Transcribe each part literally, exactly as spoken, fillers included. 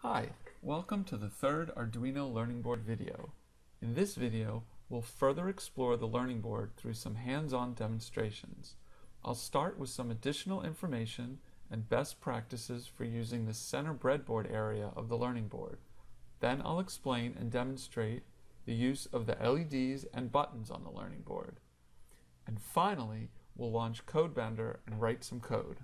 Hi, welcome to the third Arduino Learning Board video. In this video, we'll further explore the Learning Board through some hands-on demonstrations. I'll start with some additional information and best practices for using the center breadboard area of the Learning Board. Then I'll explain and demonstrate the use of the L E Ds and buttons on the Learning Board. And finally, we'll launch CodeBender and write some code.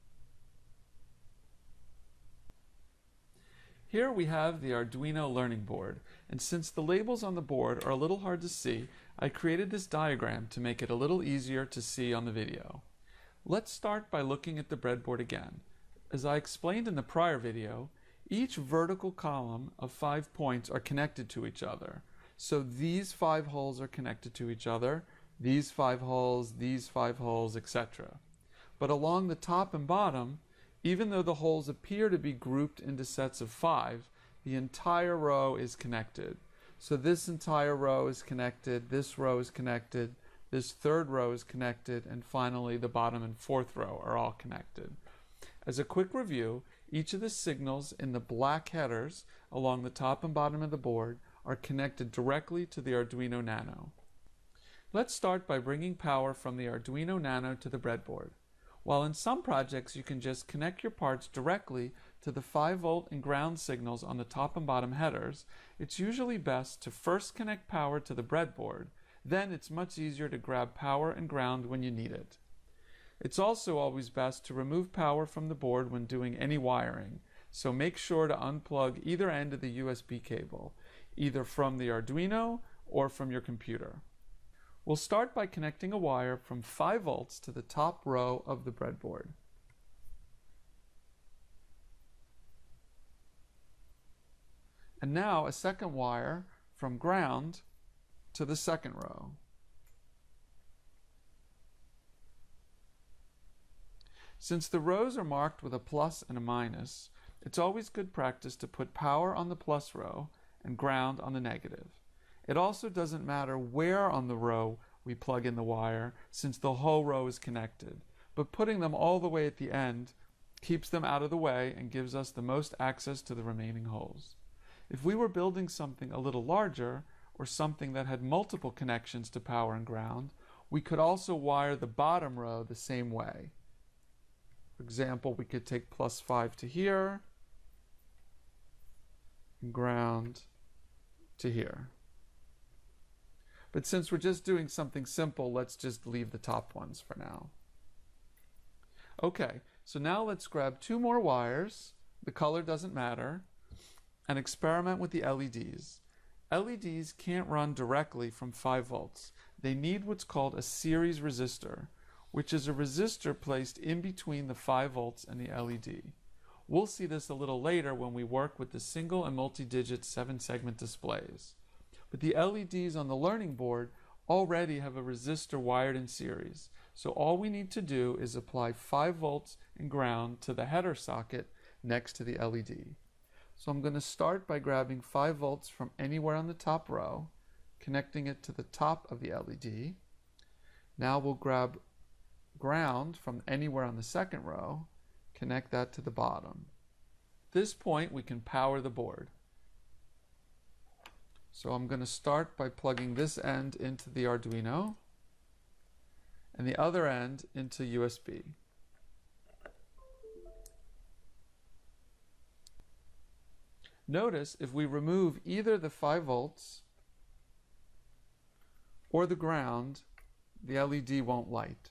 Here we have the Arduino Learning Board, and since the labels on the board are a little hard to see, I created this diagram to make it a little easier to see on the video. Let's start by looking at the breadboard again. As I explained in the prior video, each vertical column of five points are connected to each other. So these five holes are connected to each other, these five holes, these five holes, et cetera. But along the top and bottom, even though the holes appear to be grouped into sets of five, the entire row is connected. So this entire row is connected, this row is connected, this third row is connected, and finally the bottom and fourth row are all connected. As a quick review, each of the signals in the black headers along the top and bottom of the board are connected directly to the Arduino Nano. Let's start by bringing power from the Arduino Nano to the breadboard. While in some projects you can just connect your parts directly to the five volt and ground signals on the top and bottom headers, it's usually best to first connect power to the breadboard. Then it's much easier to grab power and ground when you need it. It's also always best to remove power from the board when doing any wiring, so make sure to unplug either end of the U S B cable, either from the Arduino or from your computer. We'll start by connecting a wire from five volts to the top row of the breadboard. And now a second wire from ground to the second row. Since the rows are marked with a plus and a minus, it's always good practice to put power on the plus row and ground on the negative. It also doesn't matter where on the row we plug in the wire, since the whole row is connected, but putting them all the way at the end keeps them out of the way and gives us the most access to the remaining holes. If we were building something a little larger, or something that had multiple connections to power and ground, we could also wire the bottom row the same way. For example, we could take plus five to here, and ground to here. But since we're just doing something simple, let's just leave the top ones for now. Okay, so now let's grab two more wires, the color doesn't matter, and experiment with the L E Ds. L E Ds can't run directly from five volts. They need what's called a series resistor, which is a resistor placed in between the five volts and the L E D. We'll see this a little later when we work with the single and multi-digit seven segment displays. But the L E Ds on the Learning Board already have a resistor wired in series, so all we need to do is apply five volts and ground to the header socket next to the L E D. So I'm going to start by grabbing five volts from anywhere on the top row, connecting it to the top of the L E D. Now we'll grab ground from anywhere on the second row, connect that to the bottom. At this point we can power the board. So I'm going to start by plugging this end into the Arduino and the other end into U S B. Notice if we remove either the five volts or the ground, the L E D won't light.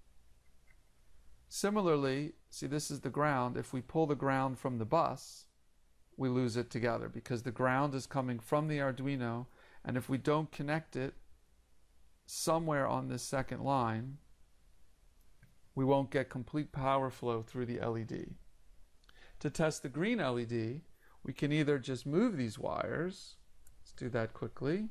Similarly, see, this is the ground. If we pull the ground from the bus, we lose it together because the ground is coming from the Arduino, and if we don't connect it somewhere on this second line, we won't get complete power flow through the L E D. To test the green L E D, we can either just move these wires, let's do that quickly,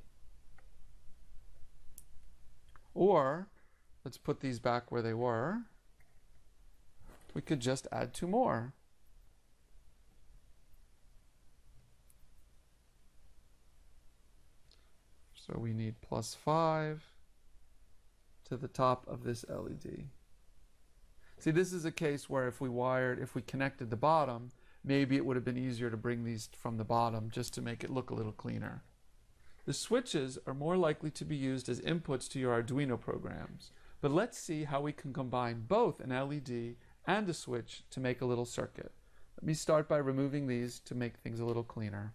or let's put these back where they were. We could just add two more. So we need plus five to the top of this L E D. See, this is a case where if we wired, if we connected the bottom, maybe it would have been easier to bring these from the bottom just to make it look a little cleaner. The switches are more likely to be used as inputs to your Arduino programs, but let's see how we can combine both an L E D and a switch to make a little circuit. Let me start by removing these to make things a little cleaner.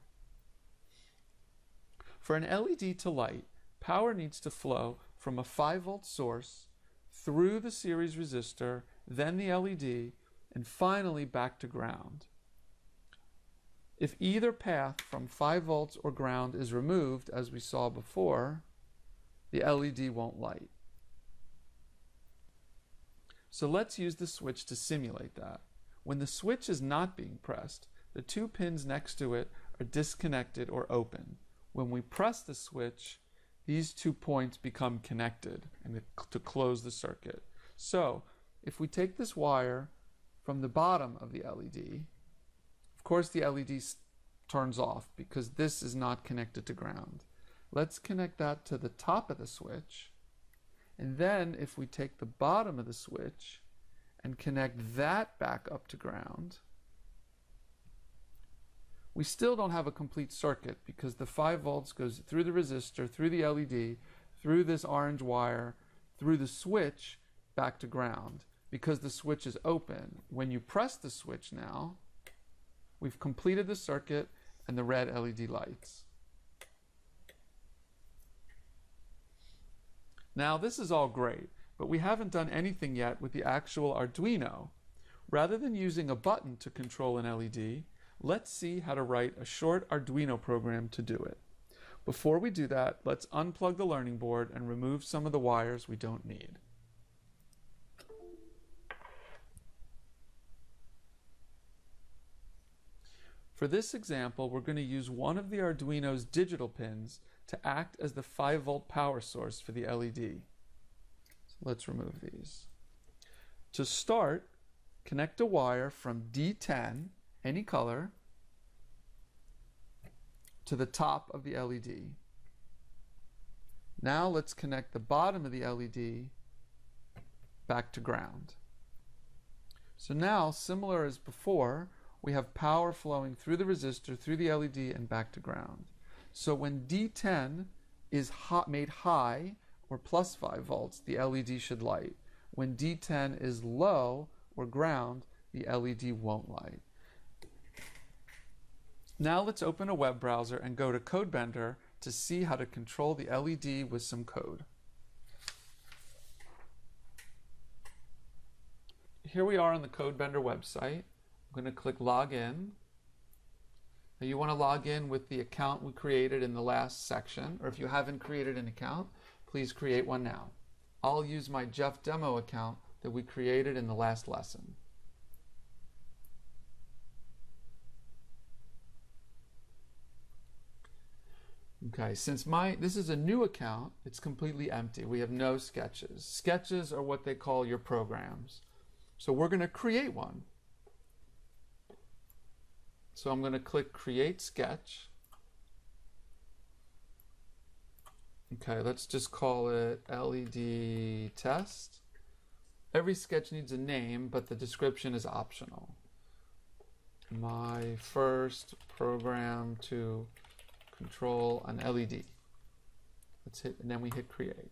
For an L E D to light, power needs to flow from a five volt source through the series resistor, then the L E D, and finally back to ground. If either path from five volts or ground is removed, as we saw before, the L E D won't light. So let's use the switch to simulate that. When the switch is not being pressed, the two pins next to it are disconnected or open. When we press the switch, these two points become connected and to close the circuit. So if we take this wire from the bottom of the L E D, of course the L E D turns off because this is not connected to ground. Let's connect that to the top of the switch, and then if we take the bottom of the switch and connect that back up to ground, we still don't have a complete circuit because the five volts goes through the resistor, through the L E D, through this orange wire, through the switch, back to ground. Because the switch is open, when you press the switch now, we've completed the circuit and the red L E D lights. Now this is all great, but we haven't done anything yet with the actual Arduino. Rather than using a button to control an L E D, let's see how to write a short Arduino program to do it. Before we do that, let's unplug the learning board and remove some of the wires we don't need. For this example, we're going to use one of the Arduino's digital pins to act as the five volt power source for the L E D. So let's remove these. To start, connect a wire from D ten, any color, to the top of the L E D. Now let's connect the bottom of the L E D back to ground. So now, similar as before, we have power flowing through the resistor, through the L E D, and back to ground. So when D ten is hot, made high, or plus five volts, the L E D should light. When D ten is low, or ground, the L E D won't light. Now let's open a web browser and go to CodeBender to see how to control the L E D with some code. Here we are on the CodeBender website. I'm going to click Login. Now you want to log in with the account we created in the last section, or if you haven't created an account, please create one now. I'll use my Jeff Demo account that we created in the last lesson. Okay, since my this is a new account, it's completely empty. We have no sketches. Sketches are what they call your programs. So we're going to create one. So I'm going to click Create Sketch. Okay, let's just call it L E D Test. Every sketch needs a name, but the description is optional. My first program to control an L E D. Let's hit, and then we hit Create.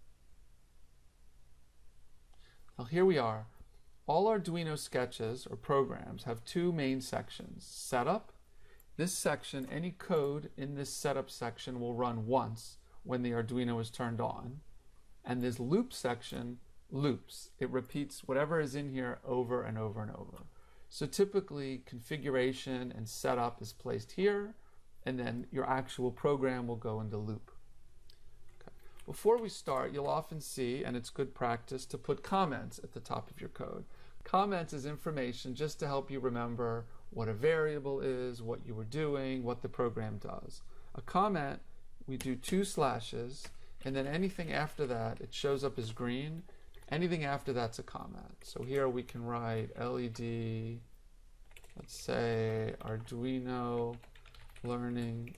Now here we are. All Arduino sketches or programs have two main sections. Setup. This section, any code in this setup section will run once when the Arduino is turned on. And this loop section loops. It repeats whatever is in here over and over and over. So typically configuration and setup is placed here, and then your actual program will go into loop. Okay. Before we start, you'll often see, and it's good practice, to put comments at the top of your code. Comments is information just to help you remember what a variable is, what you were doing, what the program does. A comment, we do two slashes, and then anything after that, it shows up as green. Anything after that's a comment. So here we can write L E D, let's say Arduino learning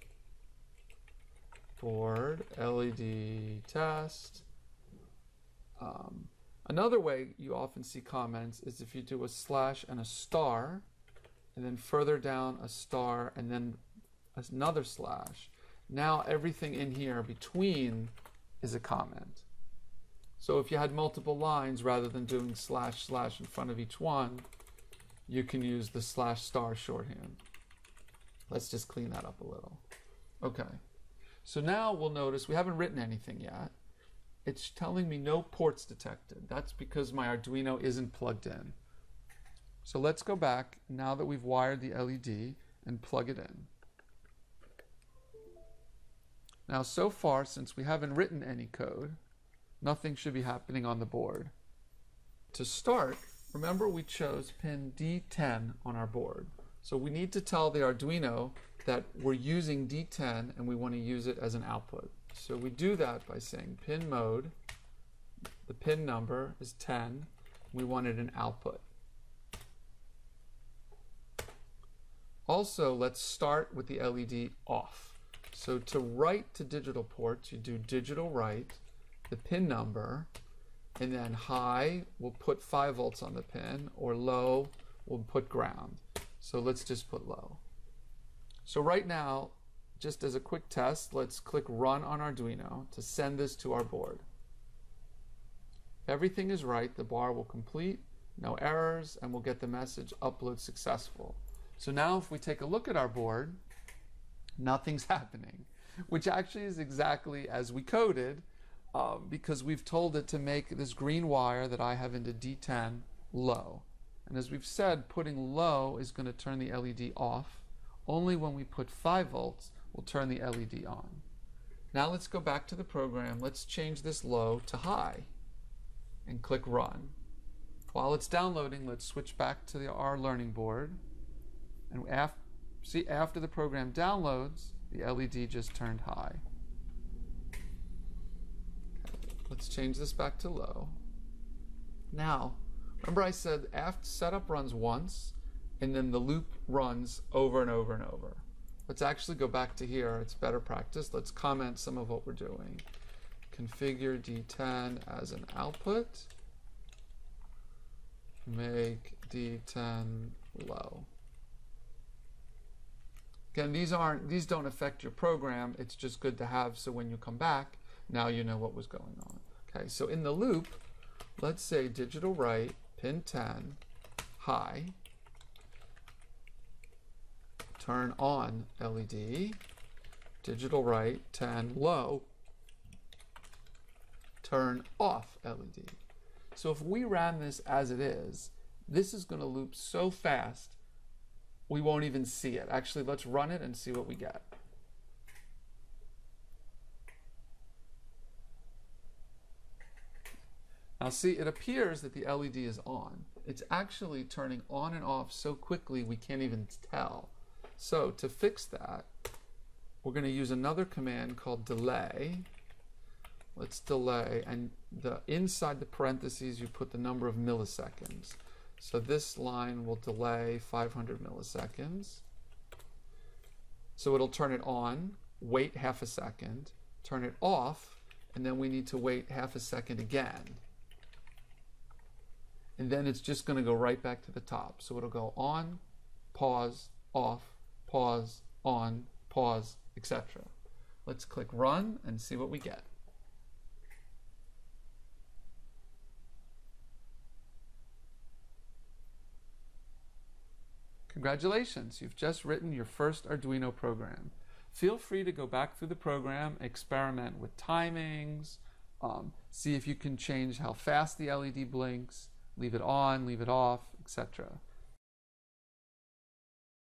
board, L E D test. Um, Another way you often see comments is if you do a slash and a star, and then further down a star, and then another slash. Now everything in here between is a comment. So if you had multiple lines, rather than doing slash slash in front of each one, you can use the slash star shorthand. Let's just clean that up a little. Okay, so now we'll notice we haven't written anything yet. It's telling me no ports detected. That's because my Arduino isn't plugged in. So let's go back now that we've wired the L E D and plug it in. Now so far, since we haven't written any code, nothing should be happening on the board. To start, remember we chose pin D ten on our board. So we need to tell the Arduino that we're using D ten and we want to use it as an output. So we do that by saying pin mode, the pin number is ten, we wanted an output. Also, let's start with the L E D off. So to write to digital ports, you do digital write, the pin number, and then high, we'll put five volts on the pin, or low, we'll put ground. So let's just put low. So right now, just as a quick test, let's click Run on Arduino to send this to our board. If everything is right, the bar will complete, no errors, and we'll get the message upload successful. So now if we take a look at our board, nothing's happening, which actually is exactly as we coded, um, because we've told it to make this green wire that I have into D ten low. And as we've said, putting low is going to turn the L E D off. Only when we put five volts will turn the L E D on. Now let's go back to the program. Let's change this low to high and click Run. While it's downloading, let's switch back to the, our learning board. And af see, after the program downloads, the L E D just turned high. Okay, let's change this back to low. Now, remember I said after setup runs once, and then the loop runs over and over and over. Let's actually go back to here. It's better practice. Let's comment some of what we're doing. Configure D ten as an output. Make D ten low. Again, these aren't these don't affect your program. It's just good to have, so when you come back, now you know what was going on. Okay, so in the loop, let's say digital write pin ten high, turn on L E D, digital write ten low, turn off L E D. So if we ran this as it is, this is going to loop so fast we won't even see it. Actually, let's run it and see what we get. Now see, it appears that the L E D is on. It's actually turning on and off so quickly we can't even tell. So to fix that, we're going to use another command called delay. Let's delay, and the inside the parentheses you put the number of milliseconds. So this line will delay five hundred milliseconds. So it'll turn it on, wait half a second, turn it off, and then we need to wait half a second again. And then it's just going to go right back to the top. So it'll go on, pause, off, pause, on, pause, et cetera. Let's click Run and see what we get. Congratulations, you've just written your first Arduino program. Feel free to go back through the program, experiment with timings, um, see if you can change how fast the L E D blinks, leave it on, leave it off, et cetera.